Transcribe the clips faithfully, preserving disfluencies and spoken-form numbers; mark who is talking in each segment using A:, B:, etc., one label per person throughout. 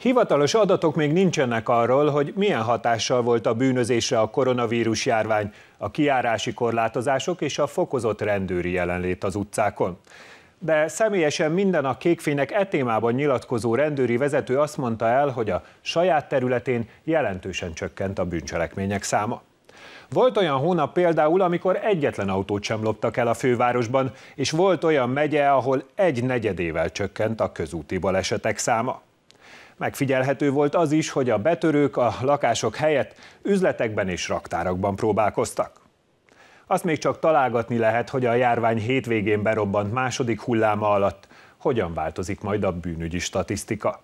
A: Hivatalos adatok még nincsenek arról, hogy milyen hatással volt a bűnözésre a koronavírus járvány, a kijárási korlátozások és a fokozott rendőri jelenlét az utcákon. De személyesen minden a Kékfénynek e témában nyilatkozó rendőri vezető azt mondta el, hogy a saját területén jelentősen csökkent a bűncselekmények száma. Volt olyan hónap például, amikor egyetlen autót sem loptak el a fővárosban, és volt olyan megye, ahol egy negyedével csökkent a közúti balesetek száma. Megfigyelhető volt az is, hogy a betörők a lakások helyett üzletekben és raktárakban próbálkoztak. Azt még csak találgatni lehet, hogy a járvány hétvégén berobbant második hulláma alatt hogyan változik majd a bűnügyi statisztika.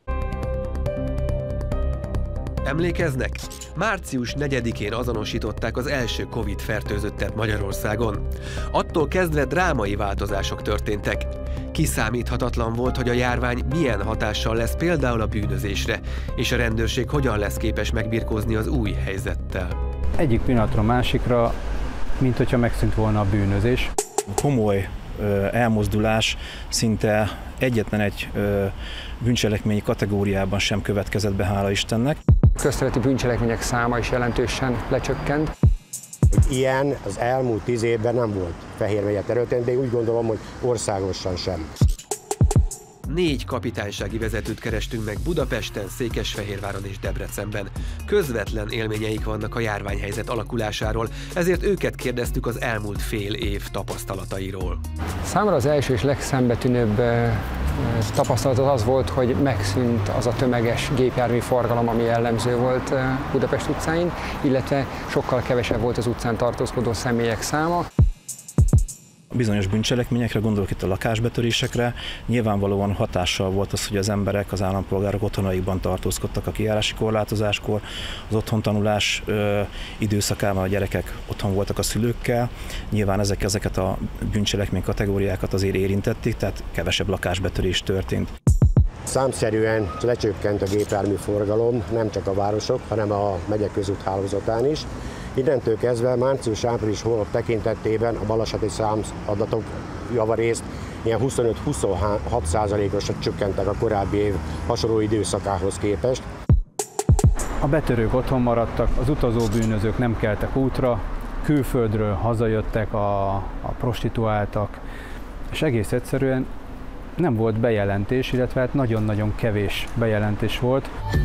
B: Emlékeznek? március negyedikén azonosították az első Covid-fertőzöttet Magyarországon. Attól kezdve drámai változások történtek. Kiszámíthatatlan volt, hogy a járvány milyen hatással lesz például a bűnözésre, és a rendőrség hogyan lesz képes megbirkózni az új helyzettel.
C: Egyik pillanatra másikra, mint hogyha megszűnt volna a bűnözés.
D: Komoly elmozdulás szinte egyetlen egy bűncselekményi kategóriában sem következett be, hála Istennek.
E: Közterületi bűncselekmények száma is jelentősen lecsökkent.
F: Ilyen az elmúlt tíz évben nem volt Fehérvegye területén, de úgy gondolom, hogy országosan sem.
B: Négy kapitánysági vezetőt kerestünk meg Budapesten, Székesfehérváron és Debrecenben. Közvetlen élményeik vannak a járványhelyzet alakulásáról, ezért őket kérdeztük az elmúlt fél év tapasztalatairól.
E: Számomra az első és legszembetűnőbb tapasztalat az az volt, hogy megszűnt az a tömeges gépjármű forgalom, ami jellemző volt Budapest utcáin, illetve sokkal kevesebb volt az utcán tartózkodó személyek száma.
D: Bizonyos bűncselekményekre, gondolok itt a lakásbetörésekre, nyilvánvalóan hatással volt az, hogy az emberek, az állampolgárok otthonaikban tartózkodtak a kijárási korlátozáskor, az otthontanulás ö, időszakában a gyerekek otthon voltak a szülőkkel, nyilván ezek, ezeket a bűncselekmény kategóriákat azért érintették, tehát kevesebb lakásbetörés történt.
F: Számszerűen lecsökkent a gépjármű forgalom, nem csak a városok, hanem a megyek közút hálózatán is. Innentől kezdve március-április hónap tekintetében a baleseti számadatok javarészt ilyen huszonöt-huszonhat százalékosra csökkentek a korábbi év hasonló időszakához képest.
C: A betörők otthon maradtak, az utazó bűnözők nem keltek útra, külföldről hazajöttek a, a prostituáltak, és egész egyszerűen nem volt bejelentés, illetve hát nagyon-nagyon kevés bejelentés volt.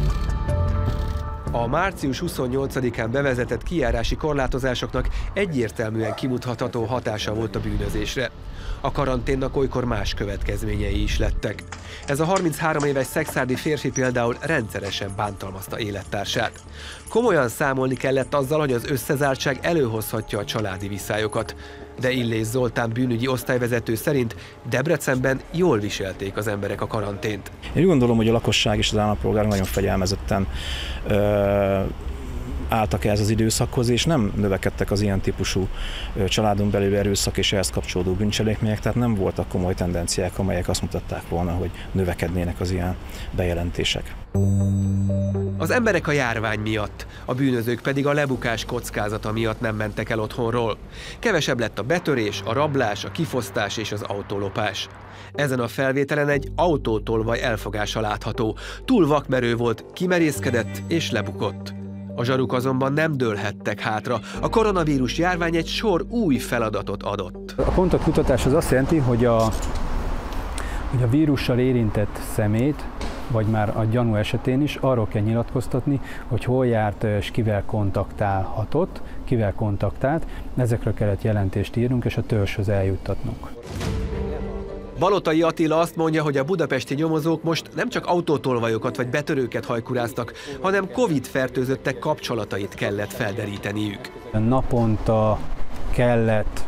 B: A március huszonnyolcadikán bevezetett kijárási korlátozásoknak egyértelműen kimutatható hatása volt a bűnözésre. A karanténnak olykor más következményei is lettek. Ez a harminchárom éves szekszárdi férfi például rendszeresen bántalmazta élettársát. Komolyan számolni kellett azzal, hogy az összezártság előhozhatja a családi viszályokat. De Illés Zoltán bűnügyi osztályvezető szerint Debrecenben jól viselték az emberek a karantént.
D: Én úgy gondolom, hogy a lakosság és az állampolgárok nagyon fegyelmezetten ö, álltak ehhez az időszakhoz, és nem növekedtek az ilyen típusú családon belül erőszak és ehhez kapcsolódó bűncselekmények, tehát nem voltak komoly tendenciák, amelyek azt mutatták volna, hogy növekednének az ilyen bejelentések.
B: Az emberek a járvány miatt, a bűnözők pedig a lebukás kockázata miatt nem mentek el otthonról. Kevesebb lett a betörés, a rablás, a kifosztás és az autólopás. Ezen a felvételen egy autótolvaj elfogása látható. Túl vakmerő volt, kimerészkedett és lebukott. A zsaruk azonban nem dőlhettek hátra. A koronavírus járvány egy sor új feladatot adott.
C: A kontaktkutatás az azt jelenti, hogy a, hogy a vírussal érintett szemét, vagy már a gyanú esetén is arról kell nyilatkoztatni, hogy hol járt és kivel kontaktálhatott, kivel kontaktált. Ezekről kellett jelentést írnunk és a törzshöz eljuttatnunk.
B: Balotai Attila azt mondja, hogy a budapesti nyomozók most nem csak autótolvajokat vagy betörőket hajkuráztak, hanem Covid-fertőzöttek kapcsolatait kellett felderíteniük.
C: Naponta kellett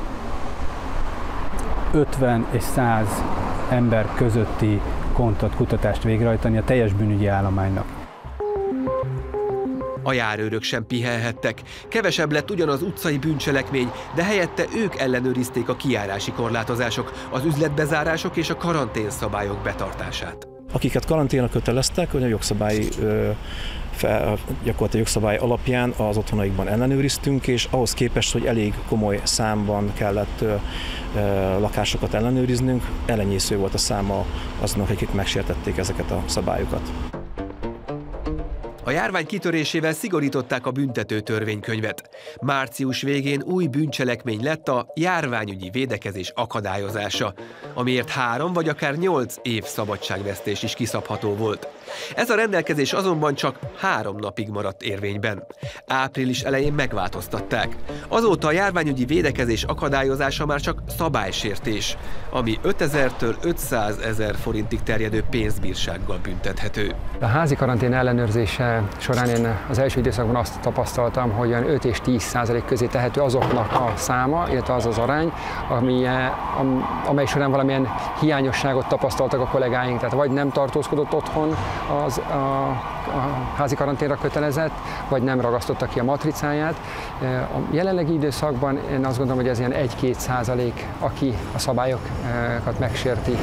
C: ötven és száz ember közötti kontaktkutatást végrehajtani a teljes bűnügyi állománynak.
B: A járőrök sem pihenhettek. Kevesebb lett ugyan az utcai bűncselekmény, de helyette ők ellenőrizték a kijárási korlátozások, az üzletbezárások és a karanténszabályok betartását.
D: Akiket karanténra köteleztek, hogy a jogszabályi Fel, gyakorlatilag jogszabály alapján az otthonaikban ellenőriztünk, és ahhoz képest, hogy elég komoly számban kellett ö, ö, lakásokat ellenőriznünk, elenyésző volt a száma azoknak, akik megsértették ezeket a szabályokat.
B: A járvány kitörésével szigorították a büntető törvénykönyvet. Március végén új bűncselekmény lett a járványügyi védekezés akadályozása, amiért három vagy akár nyolc év szabadságvesztés is kiszabható volt. Ez a rendelkezés azonban csak három napig maradt érvényben. Április elején megváltoztatták. Azóta a járványügyi védekezés akadályozása már csak szabálysértés, ami ötezertől ötszázezer forintig terjedő pénzbírsággal büntethető.
E: A házi karantén ellenőrzése során én az első időszakban azt tapasztaltam, hogy olyan öt és tíz százalék közé tehető azoknak a száma, illetve az az arány, ami, amely során valamilyen hiányosságot tapasztaltak a kollégáink, tehát vagy nem tartózkodott otthon az, a, a házi karanténra kötelezett, vagy nem ragasztotta ki a matricáját. A jelenlegi időszakban én azt gondolom, hogy ez ilyen egy-két százalék, aki a szabályokat megsérti.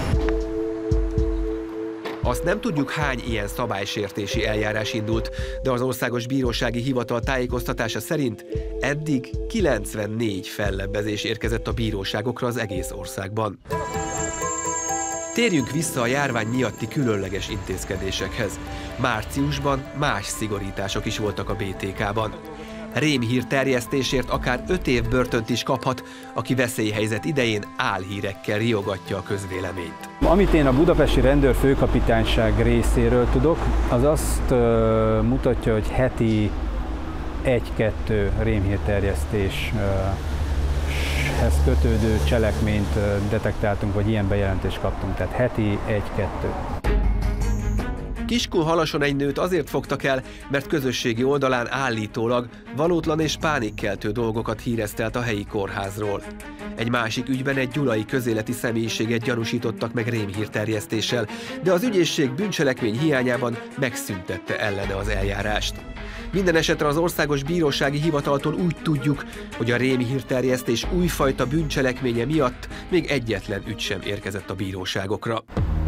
B: Azt nem tudjuk, hány ilyen szabálysértési eljárás indult, de az Országos Bírósági Hivatal tájékoztatása szerint eddig kilencvennégy fellebbezés érkezett a bíróságokra az egész országban. Térjünk vissza a járvány miatti különleges intézkedésekhez. Márciusban más szigorítások is voltak a bé té ká-ban. Rémhír terjesztésért akár öt év börtönt is kaphat, aki veszélyhelyzet idején álhírekkel riogatja a közvéleményt.
C: Amit én a budapesti rendőrfőkapitányság részéről tudok, az azt uh, mutatja, hogy heti egy-kettő rémhírterjesztéshez kötődő cselekményt uh, detektáltunk, vagy ilyen bejelentést kaptunk, tehát heti egy-kettő.
B: Kiskunhalason egy nőt azért fogtak el, mert közösségi oldalán állítólag valótlan és pánikkeltő dolgokat híresztelt a helyi kórházról. Egy másik ügyben egy gyulai közéleti személyiséget gyanúsítottak meg rémhírterjesztéssel, de az ügyészség bűncselekmény hiányában megszüntette ellene az eljárást. Minden esetre az Országos Bírósági Hivataltól úgy tudjuk, hogy a rémhírterjesztés újfajta bűncselekménye miatt még egyetlen ügy sem érkezett a bíróságokra.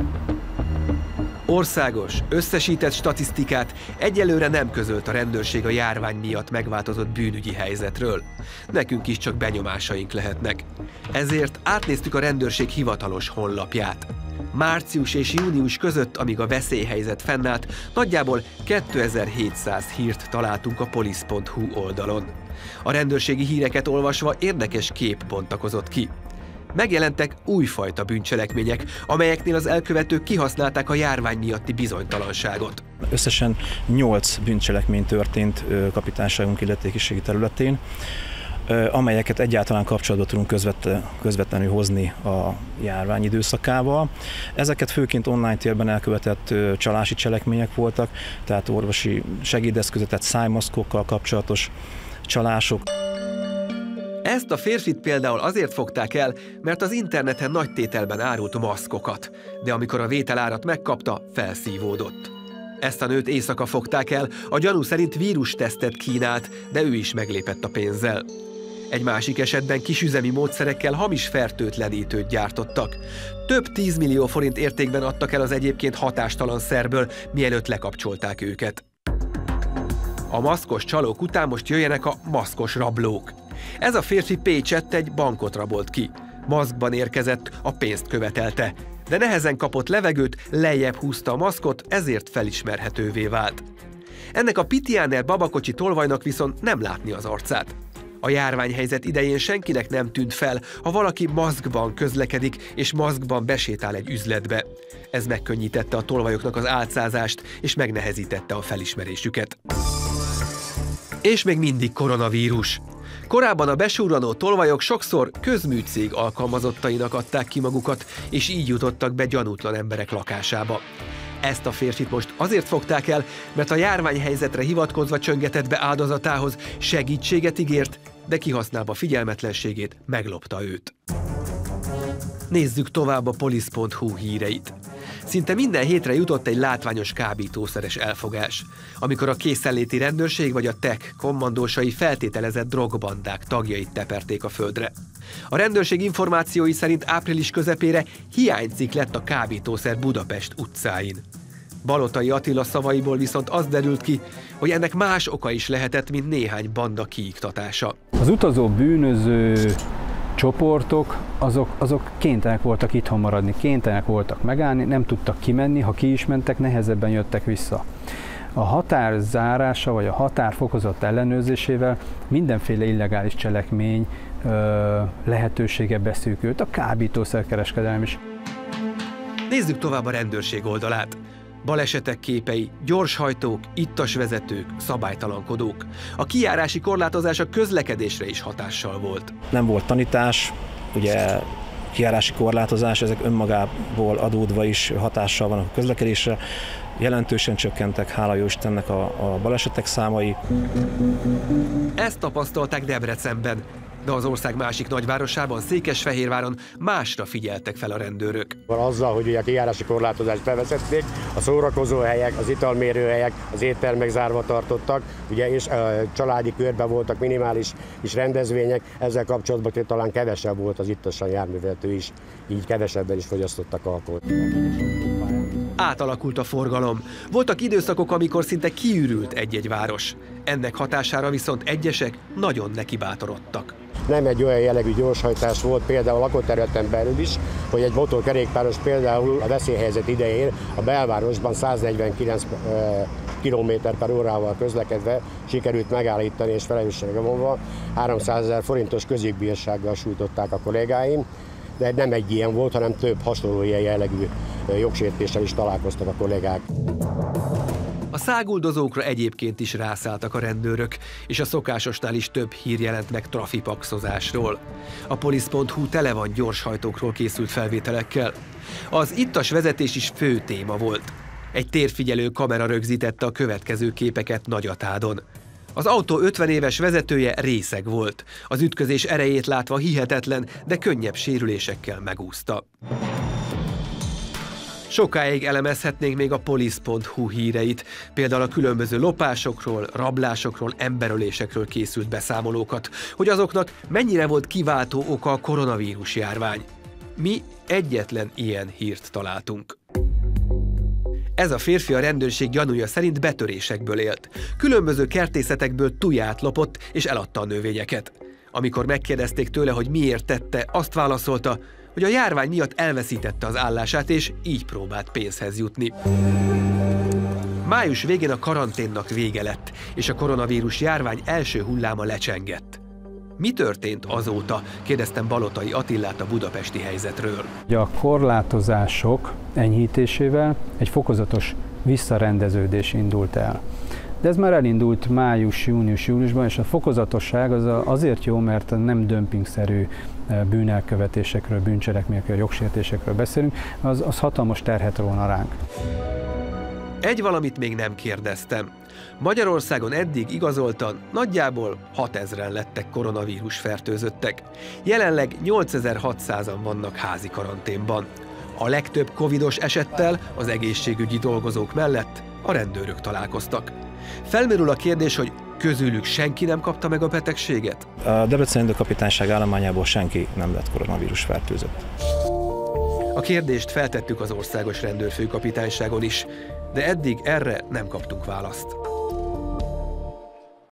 B: Országos, összesített statisztikát egyelőre nem közölt a rendőrség a járvány miatt megváltozott bűnügyi helyzetről. Nekünk is csak benyomásaink lehetnek. Ezért átnéztük a rendőrség hivatalos honlapját. Március és június között, amíg a veszélyhelyzet fennállt, nagyjából kétezer-hétszáz hírt találtunk a polisz pont hu oldalon. A rendőrségi híreket olvasva érdekes kép bontakozott ki. Megjelentek újfajta bűncselekmények, amelyeknél az elkövetők kihasználták a járvány miatti bizonytalanságot.
D: Összesen nyolc bűncselekmény történt kapitányságunk illetékiségi területén, amelyeket egyáltalán kapcsolatba tudunk közvetlenül hozni a járvány időszakával. Ezeket főként online térben elkövetett csalási cselekmények voltak, tehát orvosi segédeszközök, tehát szájmaszkokkal kapcsolatos csalások.
B: Ezt a férfit például azért fogták el, mert az interneten nagy tételben árult maszkokat, de amikor a vételárat megkapta, felszívódott. Ezt a nőt éjszaka fogták el, a gyanú szerint vírustesztet kínált, de ő is meglépett a pénzzel. Egy másik esetben kisüzemi módszerekkel hamis fertőtlenítőt gyártottak. Több tízmillió forint értékben adtak el az egyébként hatástalan szerből, mielőtt lekapcsolták őket. A maszkos csalók után most jöjjenek a maszkos rablók. Ez a férfi Pécsett egy bankot rabolt ki. Maszkban érkezett, a pénzt követelte, de nehezen kapott levegőt, lejjebb húzta a maszkot, ezért felismerhetővé vált. Ennek a Pitiáner babakocsi tolvajnak viszont nem látni az arcát. A járványhelyzet idején senkinek nem tűnt fel, ha valaki maszkban közlekedik és maszkban besétál egy üzletbe. Ez megkönnyítette a tolvajoknak az álcázást és megnehezítette a felismerésüket. És még mindig koronavírus. Korábban a besúranó tolvajok sokszor közműcég alkalmazottainak adták ki magukat, és így jutottak be gyanútlan emberek lakásába. Ezt a férfit most azért fogták el, mert a járványhelyzetre hivatkozva csöngetett be áldozatához, segítséget ígért, de kihasználva figyelmetlenségét meglopta őt. Nézzük tovább a polisz pont hu híreit. Szinte minden hétre jutott egy látványos kábítószeres elfogás, amikor a készenléti rendőrség vagy a té e ká kommandósai feltételezett drogbandák tagjait teperték a földre. A rendőrség információi szerint április közepére hiánycikk lett a kábítószer Budapest utcáin. Balotai Attila szavaiból viszont az derült ki, hogy ennek más oka is lehetett, mint néhány banda kiiktatása.
C: Az utazó bűnöző csoportok, azok, azok kénytelenek voltak itthon maradni, kénytelenek voltak megállni, nem tudtak kimenni, ha ki is mentek, nehezebben jöttek vissza. A határ zárása vagy a határ fokozott ellenőrzésével mindenféle illegális cselekmény ö, lehetősége beszűkült, a kábítószerkereskedelem is.
B: Nézzük tovább a rendőrség oldalát. Balesetek képei, gyorshajtók, ittas vezetők, szabálytalankodók. A kijárási korlátozás a közlekedésre is hatással volt.
D: Nem volt tanítás, ugye kijárási korlátozás, ezek önmagából adódva is hatással van a közlekedésre. Jelentősen csökkentek, hála jó Istennek, a, a balesetek számai.
B: Ezt tapasztalták Debrecenben, de az ország másik nagyvárosában, Székesfehérváron másra figyeltek fel a rendőrök.
F: Azzal, hogy a kijárási korlátozást bevezették, a szórakozóhelyek, az italmérőhelyek, az éttermek zárva tartottak, ugye, és a családi körben voltak minimális is rendezvények, ezzel kapcsolatban talán kevesebb volt az ittasan járművezető is, így kevesebben is fogyasztottak alkoholt.
B: Átalakult a forgalom. Voltak időszakok, amikor szinte kiürült egy-egy város. Ennek hatására viszont egyesek nagyon nekibátorodtak.
F: Nem egy olyan jellegű gyorshajtás volt például a lakóterületen belül is, hogy egy motorkerékpáros például a veszélyhelyzet idején a belvárosban száznegyvenkilenc kilométer per órával közlekedve sikerült megállítani és felelősségre vonva háromszázezer forintos közjogbírsággal sújtották a kollégáim, de nem egy ilyen volt, hanem több hasonló ilyen jellegű jogsértéssel is találkoztak a kollégák.
B: A száguldozókra egyébként is rászálltak a rendőrök, és a szokásosnál is több hír jelent meg trafipaxozásról. A polisz pont hu tele van gyorshajtókról készült felvételekkel. Az ittas vezetés is fő téma volt. Egy térfigyelő kamera rögzítette a következő képeket Nagyatádon. Az autó ötven éves vezetője részeg volt. Az ütközés erejét látva hihetetlen, de könnyebb sérülésekkel megúszta. Sokáig elemezhetnénk még a polisz pont hu híreit, például a különböző lopásokról, rablásokról, emberölésekről készült beszámolókat, hogy azoknak mennyire volt kiváltó oka a koronavírus járvány. Mi egyetlen ilyen hírt találtunk. Ez a férfi a rendőrség gyanúja szerint betörésekből élt. Különböző kertészetekből tuját lopott és eladta a növényeket. Amikor megkérdezték tőle, hogy miért tette, azt válaszolta, hogy a járvány miatt elveszítette az állását, és így próbált pénzhez jutni. Május végén a karanténnak vége lett, és a koronavírus járvány első hulláma lecsengett. Mi történt azóta? Kérdeztem Balotai Attilát a budapesti helyzetről.
C: A korlátozások enyhítésével egy fokozatos visszarendeződés indult el. De ez már elindult május, június, júliusban, és a fokozatosság az azért jó, mert nem dömpingszerű bűnelkövetésekről, bűncselekményekről, jogsértésekről beszélünk, az, az hatalmas terhet róna ránk.
B: Egy valamit még nem kérdeztem. Magyarországon eddig igazoltan nagyjából hatezren lettek koronavírus fertőzöttek. Jelenleg nyolcezer-hatszázan vannak házi karanténban. A legtöbb covidos esettel az egészségügyi dolgozók mellett a rendőrök találkoztak. Felmerül a kérdés, hogy közülük senki nem kapta meg a betegséget?
D: A Debreceni Rendőrkapitányság állományából senki nem lett koronavírus fertőzött.
B: A kérdést feltettük az Országos Rendőrfőkapitányságon is, de eddig erre nem kaptunk választ.